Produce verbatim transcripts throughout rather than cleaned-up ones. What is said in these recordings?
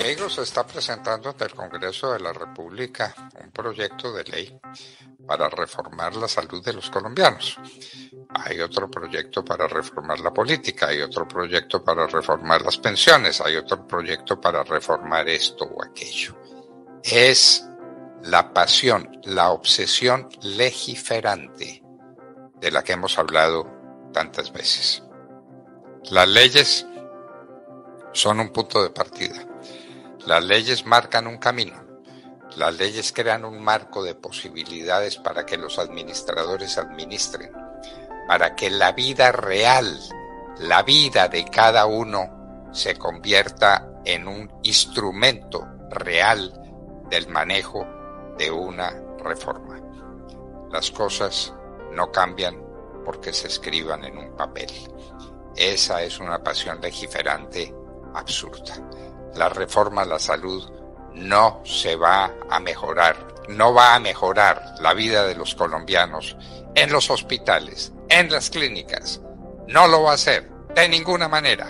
amigos, se está presentando ante el Congreso de la República un proyecto de ley para reformar la salud de los colombianos. Hay otro proyecto para reformar la política, hay otro proyecto para reformar las pensiones, hay otro proyecto para reformar esto o aquello. Es la pasión, la obsesión legiferante de la que hemos hablado tantas veces. Las leyes son un punto de partida. Las leyes marcan un camino. Las leyes crean un marco de posibilidades para que los administradores administren, para que la vida real, la vida de cada uno, se convierta en un instrumento real del manejo de una reforma. Las cosas no cambian porque se escriban en un papel. Esa es una pasión legiferante absurda. La reforma a la salud no se va a mejorar, no va a mejorar la vida de los colombianos en los hospitales, en las clínicas. No lo va a hacer de ninguna manera,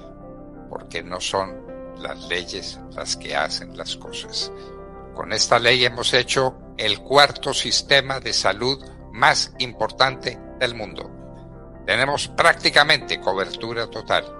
porque no son las leyes las que hacen las cosas. Con esta ley hemos hecho el cuarto sistema de salud más importante del mundo. Tenemos prácticamente cobertura total.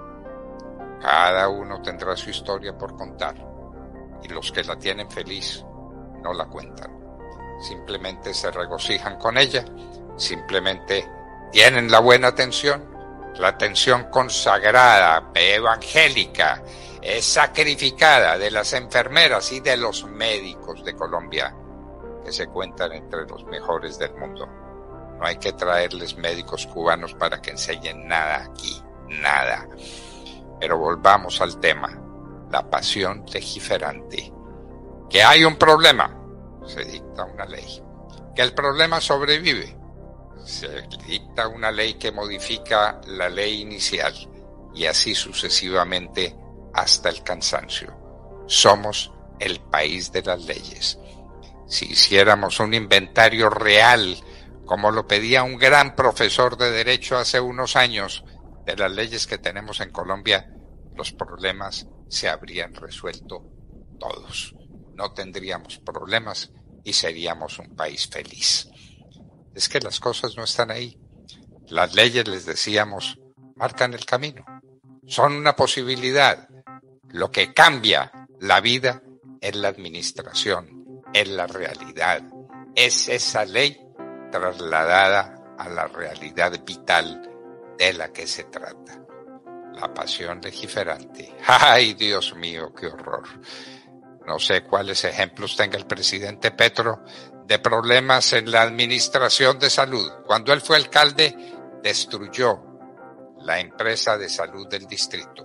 Cada uno tendrá su historia por contar, y los que la tienen feliz no la cuentan. Simplemente se regocijan con ella, simplemente tienen la buena atención, la atención consagrada, evangélica, es sacrificada de las enfermeras y de los médicos de Colombia, que se cuentan entre los mejores del mundo. No hay que traerles médicos cubanos para que enseñen nada aquí, nada. Pero volvamos al tema, la pasión legiferante. Que hay un problema, se dicta una ley. Que el problema sobrevive, se dicta una ley que modifica la ley inicial, y así sucesivamente hasta el cansancio. Somos el país de las leyes. Si hiciéramos un inventario real, como lo pedía un gran profesor de Derecho hace unos años, de las leyes que tenemos en Colombia, los problemas se habrían resuelto todos. No tendríamos problemas y seríamos un país feliz. Es que las cosas no están ahí. Las leyes, les decíamos, marcan el camino. Son una posibilidad. Lo que cambia la vida es la administración, es la realidad. Es esa ley trasladada a la realidad vital de la que se trata. La pasión legiferante. ¡Ay, Dios mío, qué horror! No sé cuáles ejemplos tenga el presidente Petro de problemas en la administración de salud. Cuando él fue alcalde, destruyó la empresa de salud del distrito.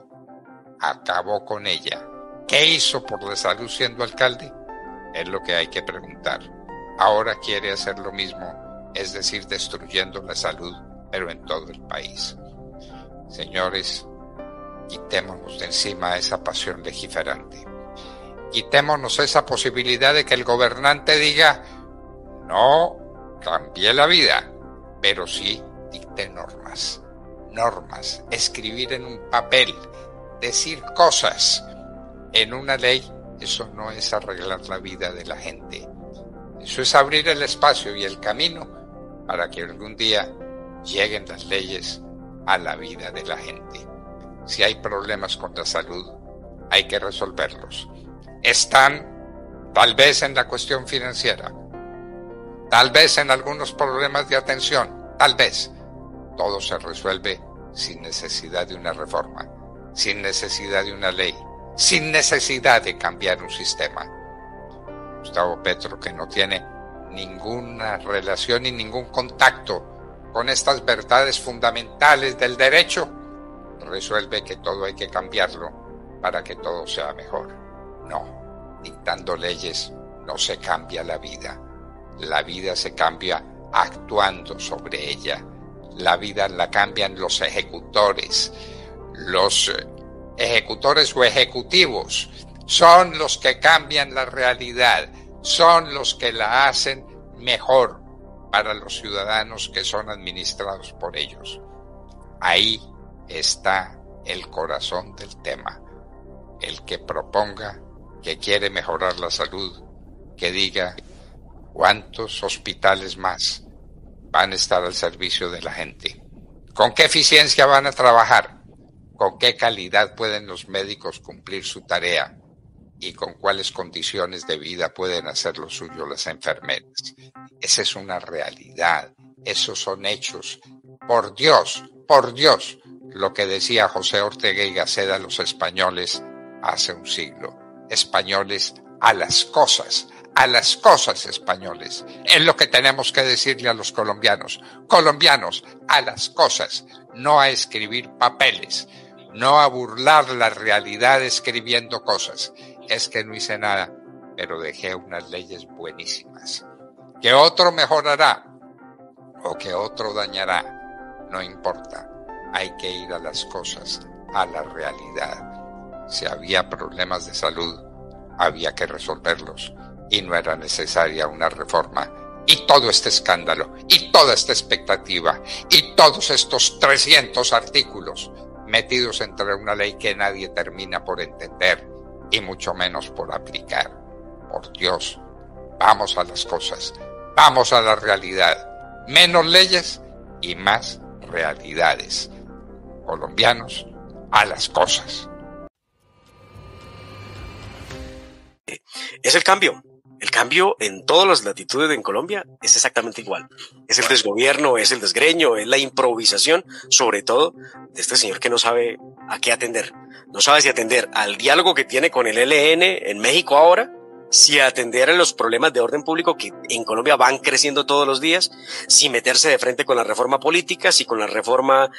Acabó con ella. ¿Qué hizo por la salud siendo alcalde? Es lo que hay que preguntar. Ahora quiere hacer lo mismo, es decir, destruyendo la salud, pero en todo el país. Señores, quitémonos de encima esa pasión legiferante. Quitémonos esa posibilidad de que el gobernante diga, no cambié la vida, pero sí dicté normas. Normas, escribir en un papel, decir cosas en una ley, eso no es arreglar la vida de la gente. Eso es abrir el espacio y el camino para que algún día lleguen las leyes a la vida de la gente. Si hay problemas con la salud, hay que resolverlos. Están tal vez en la cuestión financiera, tal vez en algunos problemas de atención, tal vez. Todo se resuelve sin necesidad de una reforma, sin necesidad de una ley, sin necesidad de cambiar un sistema. Gustavo Petro, que no tiene ninguna relación y ningún contacto con estas verdades fundamentales del derecho, resuelve que todo hay que cambiarlo para que todo sea mejor. No, dictando leyes no se cambia la vida. La vida se cambia actuando sobre ella. La vida la cambian los ejecutores. Los ejecutores o ejecutivos son los que cambian la realidad, son los que la hacen mejor para los ciudadanos que son administrados por ellos. Ahí está el corazón del tema. El que proponga que quiere mejorar la salud, que diga cuántos hospitales más van a estar al servicio de la gente, con qué eficiencia van a trabajar, con qué calidad pueden los médicos cumplir su tarea y con cuáles condiciones de vida pueden hacer lo suyo las enfermeras. Esa es una realidad, esos son hechos. Por Dios, por Dios, lo que decía José Ortega y Gasset a los españoles hace un siglo. Españoles a las cosas, a las cosas españoles. Es lo que tenemos que decirle a los colombianos. Colombianos, a las cosas, no a escribir papeles, no a burlar la realidad escribiendo cosas. Es que no hice nada, pero dejé unas leyes buenísimas. Que otro mejorará o que otro dañará, no importa. Hay que ir a las cosas, a la realidad. Si había problemas de salud, había que resolverlos y no era necesaria una reforma. Y todo este escándalo, y toda esta expectativa, y todos estos trescientos artículos metidos entre una ley que nadie termina por entender y mucho menos por aplicar. Por Dios, vamos a las cosas, vamos a la realidad. Menos leyes y más realidades. Colombianos, a las cosas. Es el cambio. El cambio en todas las latitudes en Colombia es exactamente igual. Es el desgobierno, es el desgreño, es la improvisación, sobre todo de este señor que no sabe a qué atender. No sabe si atender al diálogo que tiene con el E L N en México ahora, si atender a los problemas de orden público que en Colombia van creciendo todos los días, si meterse de frente con la reforma política, si con la reforma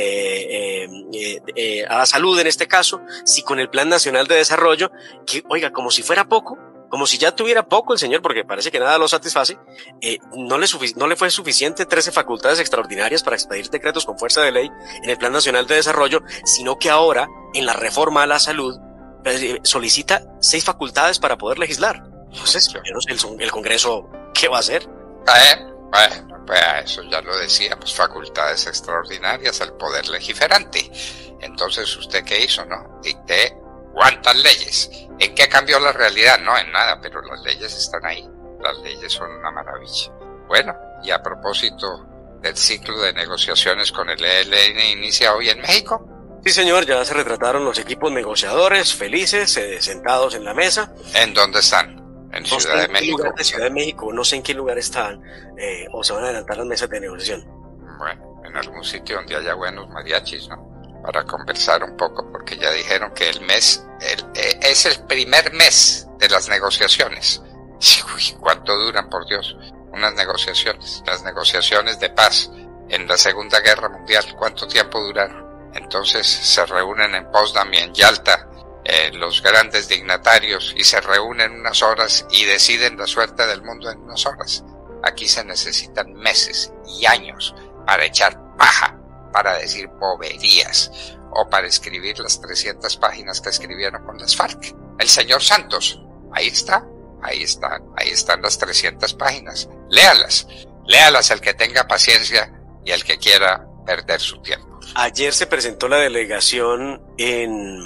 eh, eh, eh, a la salud en este caso, si con el Plan Nacional de Desarrollo, que oiga, como si fuera poco, como si ya tuviera poco el señor, porque parece que nada lo satisface, eh, no, le no le fue suficiente trece facultades extraordinarias para expedir decretos con fuerza de ley en el Plan Nacional de Desarrollo, sino que ahora, en la reforma a la salud, eh, solicita seis facultades para poder legislar. Entonces, yo no sé, el, el Congreso, ¿qué va a hacer? Eh, bueno, pues eso ya lo decíamos, facultades extraordinarias al poder legiferante. Entonces, ¿usted qué hizo, no? Dicté ¿cuántas leyes? ¿En qué cambió la realidad? No, en nada, pero las leyes están ahí. Las leyes son una maravilla. Bueno, y a propósito del ciclo de negociaciones con el E L N, ¿inicia hoy en México? Sí, señor, ya se retrataron los equipos negociadores, felices, eh, sentados en la mesa. ¿En dónde están? ¿En no Ciudad de en México? Lugar de Ciudad de México, no sé en qué lugar están, eh, o se van a adelantar las mesas de negociación. Bueno, en algún sitio donde haya buenos mariachis, ¿no? Para conversar un poco, porque ya dijeron que el mes el, eh, es el primer mes de las negociaciones. Uy, ¿cuánto duran, por Dios? Unas negociaciones, las negociaciones de paz en la Segunda Guerra Mundial, ¿cuánto tiempo duraron? Entonces se reúnen en Potsdam y en Yalta eh, los grandes dignatarios y se reúnen unas horas y deciden la suerte del mundo en unas horas. Aquí se necesitan meses y años para echar paja, para decir boberías o para escribir las trescientas páginas que escribieron con las FARC. El señor Santos, ahí está, ahí están, ahí están las trescientas páginas. Léalas, léalas el que tenga paciencia y el que quiera perder su tiempo. Ayer se presentó la delegación en,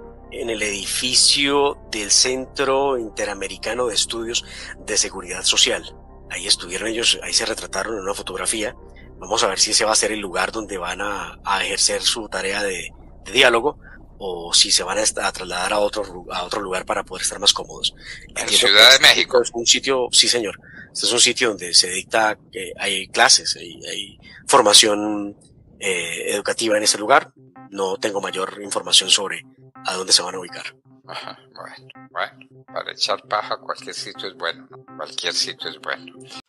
en el edificio del Centro Interamericano de Estudios de Seguridad Social. Ahí estuvieron ellos, ahí se retrataron en una fotografía. Vamos a ver si ese va a ser el lugar donde van a, a ejercer su tarea de, de diálogo o si se van a, a trasladar a otro, a otro lugar para poder estar más cómodos. En Entiendo Ciudad de México. Es un sitio, sí señor, este es un sitio donde se dicta, eh, hay clases, hay, hay formación eh, educativa en ese lugar. No tengo mayor información sobre a dónde se van a ubicar. Ajá, bueno, bueno, para echar paja cualquier sitio es bueno, ¿no? Cualquier sitio es bueno.